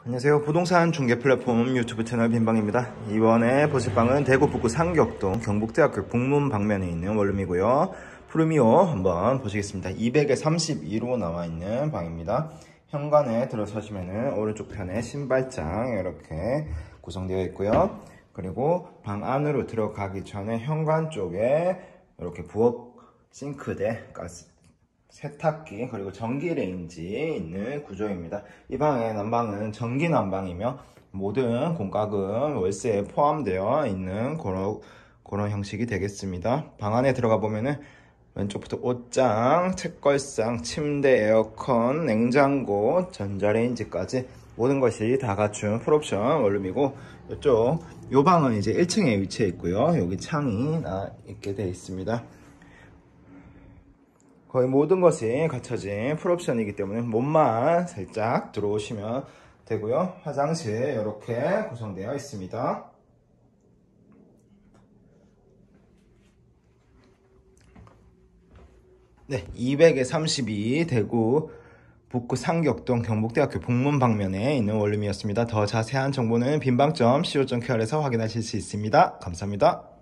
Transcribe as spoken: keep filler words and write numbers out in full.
안녕하세요. 부동산 중개 플랫폼 유튜브 채널 빈방입니다. 이번에 보실 방은 대구 북구 상격동 경북대학교 북문 방면에 있는 원룸이고요. 프리미오 한번 보시겠습니다. 이백에 삼십이로 나와 있는 방입니다. 현관에 들어서시면은 오른쪽 편에 신발장 이렇게 구성되어 있고요. 그리고 방 안으로 들어가기 전에 현관 쪽에 이렇게 부엌 싱크대, 가스 세탁기, 그리고 전기 레인지 있는 구조입니다. 이 방의 난방은 전기 난방이며 모든 공과금 월세에 포함되어 있는 그런, 그런 형식이 되겠습니다. 방 안에 들어가 보면은 왼쪽부터 옷장, 책걸상, 침대, 에어컨, 냉장고, 전자레인지까지 모든 것이 다 갖춘 풀옵션 원룸이고, 이쪽 요 방은 이제 일 층에 위치해 있고요. 여기 창이 나 있게 되어 있습니다. 거의 모든 것이 갖춰진 풀옵션이기 때문에 몸만 살짝 들어오시면 되고요. 화장실 이렇게 구성되어 있습니다. 네, 이백에 삼십이 대구 북구 상격동 경북대학교 북문 방면에 있는 원룸이었습니다. 더 자세한 정보는 빈방점 씨오 닷케이알에서 확인하실 수 있습니다. 감사합니다.